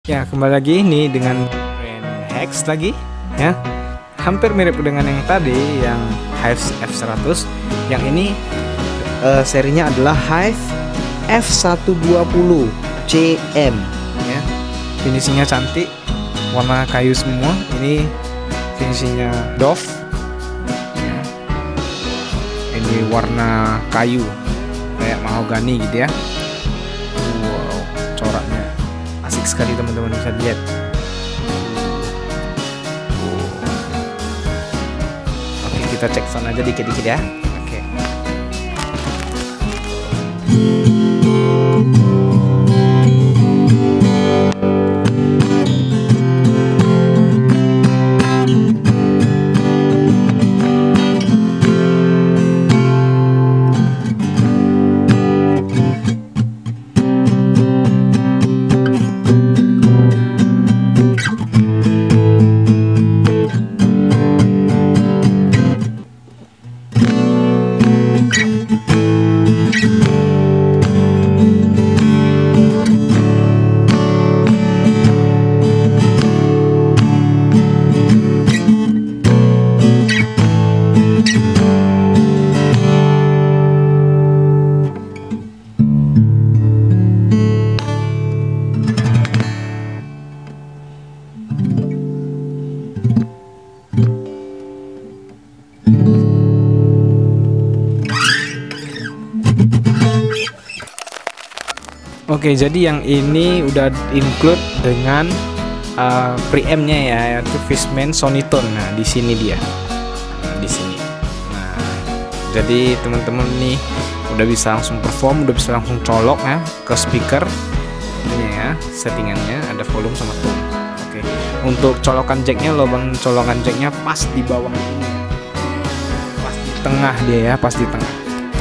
Ya, kembali lagi nih dengan brand Hex lagi ya. Hampir mirip dengan yang tadi yang Hive F100. Yang ini serinya adalah Hive F120 CM ya. Finishingnya cantik, warna kayu semua. Ini finishingnya doff ya. Ini warna kayu kayak mahogani gitu ya. Wow, coraknya asik sekali teman-teman, bisa lihat. Oke, kita cek sound aja dikit-dikit ya. Oke. Oke, jadi yang ini udah include dengan preamp-nya ya, yaitu Fishman Sonitone. Nah, di sini dia. Nah, di sini. Nah, jadi teman-teman nih udah bisa langsung perform, udah bisa langsung colok ya ke speaker. Ini ya, settingannya ada volume sama tone. Oke. Untuk colokan jacknya, lubang colokan jacknya pas di bawah ini. Pas di tengah dia ya, pas di tengah.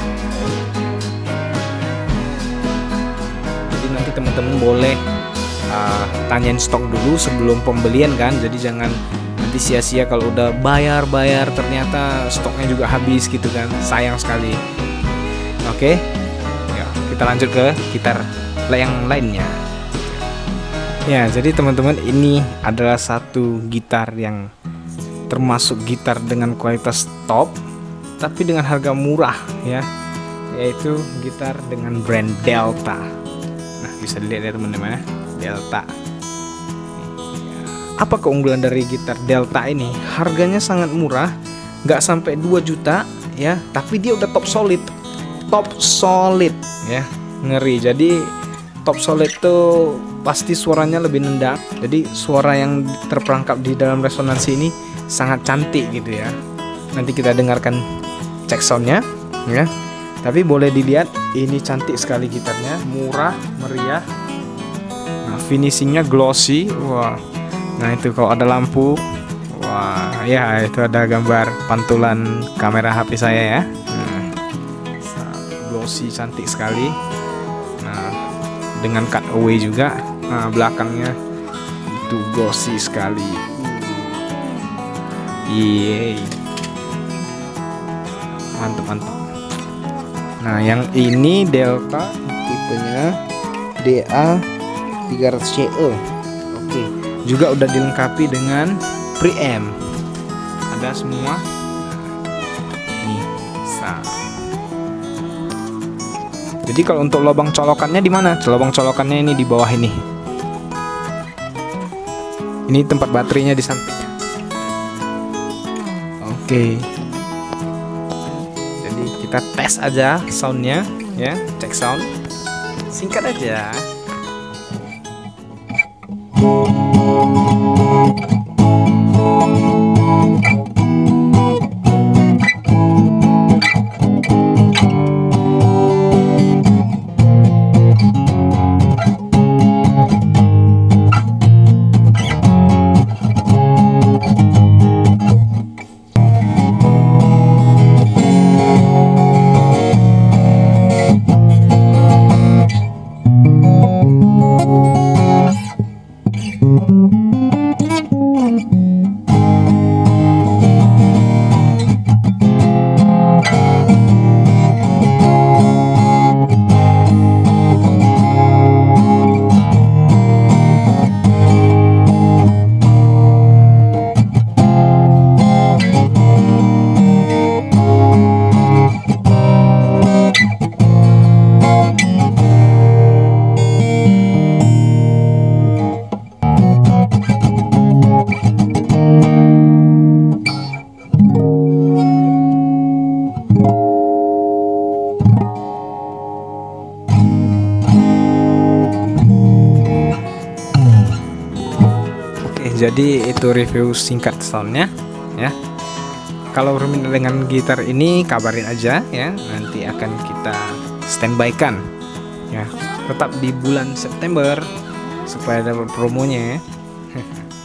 Nanti teman-teman boleh tanyain stok dulu sebelum pembelian kan, jadi jangan nanti sia-sia kalau udah bayar ternyata stoknya juga habis gitu kan, sayang sekali. Oke, ya, kita lanjut ke gitar yang lainnya ya. Jadi teman-teman, ini adalah satu gitar yang termasuk gitar dengan kualitas top tapi dengan harga murah ya, yaitu gitar dengan brand Delta. Nah, bisa dilihat ya teman-teman ya, Delta. Apa keunggulan dari gitar Delta ini? Harganya sangat murah, nggak sampai 2 juta ya, tapi dia udah top solid ya, ngeri. Jadi top solid tuh pasti suaranya lebih nendang, jadi suara yang terperangkap di dalam resonansi ini sangat cantik gitu ya. Nanti kita dengarkan cek soundnya ya. Tapi boleh dilihat, ini cantik sekali gitarnya, murah, meriah. Nah, finishingnya glossy. Wah, nah itu kalau ada lampu, wah ya, itu ada gambar pantulan kamera HP saya ya. Glossy, cantik sekali. Nah, dengan cutaway juga. Nah, belakangnya itu glossy sekali. Yeay, mantap. Nah, yang ini Delta tipenya DA300CE. Oke, juga udah dilengkapi dengan preamp. Ada semua. Nih, jadi kalau untuk lubang colokannya di mana? Lubang colokannya ini di bawah ini. Ini tempat baterainya di samping. Oke. Kita tes aja soundnya ya, cek sound singkat aja. Jadi itu review singkat soundnya ya. Kalau berminat dengan gitar ini kabarin aja ya, nanti akan kita standby kan ya, tetap di bulan September supaya dapat promonya ya.